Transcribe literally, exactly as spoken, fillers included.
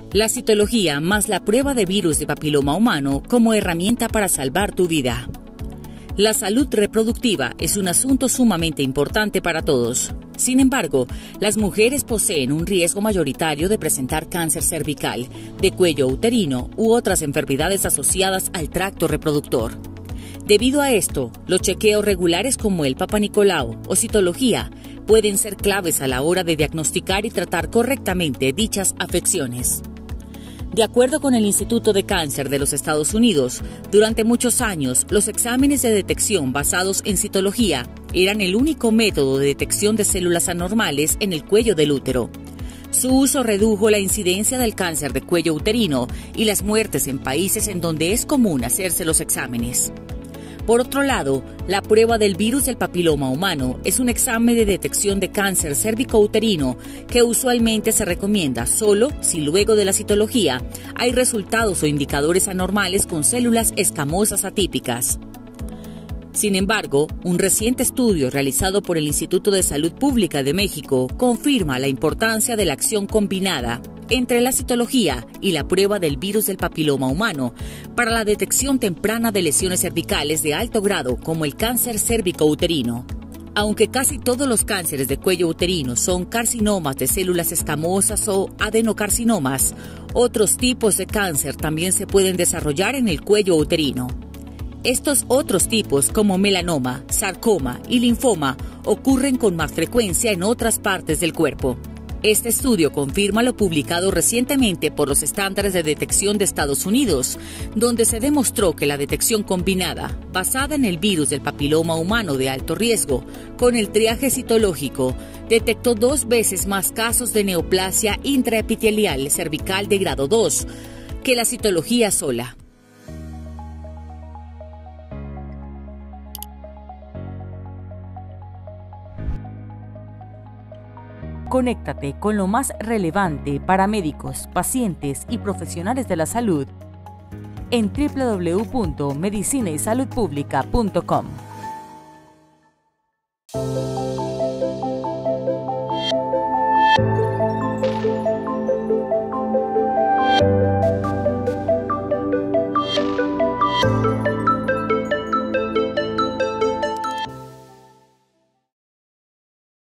La citología más la prueba de virus de papiloma humano como herramienta para salvar tu vida. La salud reproductiva es un asunto sumamente importante para todos. Sin embargo, las mujeres poseen un riesgo mayoritario de presentar cáncer cervical, de cuello uterino u otras enfermedades asociadas al tracto reproductor. Debido a esto, los chequeos regulares como el Papa Nicolau o citología pueden ser claves a la hora de diagnosticar y tratar correctamente dichas afecciones. De acuerdo con el Instituto de Cáncer de los Estados Unidos, durante muchos años los exámenes de detección basados en citología eran el único método de detección de células anormales en el cuello del útero. Su uso redujo la incidencia del cáncer de cuello uterino y las muertes en países en donde es común hacerse los exámenes. Por otro lado, la prueba del virus del papiloma humano es un examen de detección de cáncer cérvico-uterino que usualmente se recomienda solo si luego de la citología hay resultados o indicadores anormales con células escamosas atípicas. Sin embargo, un reciente estudio realizado por el Instituto de Salud Pública de México confirma la importancia de la acción combinada entre la citología y la prueba del virus del papiloma humano para la detección temprana de lesiones cervicales de alto grado como el cáncer cérvico-uterino. Aunque casi todos los cánceres de cuello uterino son carcinomas de células escamosas o adenocarcinomas, otros tipos de cáncer también se pueden desarrollar en el cuello uterino. Estos otros tipos, como melanoma, sarcoma y linfoma, ocurren con más frecuencia en otras partes del cuerpo. Este estudio confirma lo publicado recientemente por los estándares de detección de Estados Unidos, donde se demostró que la detección combinada, basada en el virus del papiloma humano de alto riesgo, con el triaje citológico, detectó dos veces más casos de neoplasia intraepitelial cervical de grado dos que la citología sola. Conéctate con lo más relevante para médicos, pacientes y profesionales de la salud en doble u doble u doble u punto medicina y salud pública punto com.